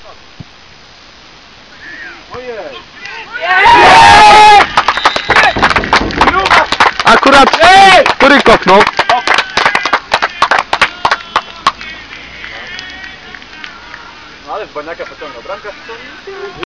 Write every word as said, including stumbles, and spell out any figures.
Ojej! Akurat, który kopnął? No ale z baniaka pociągnął bramkę.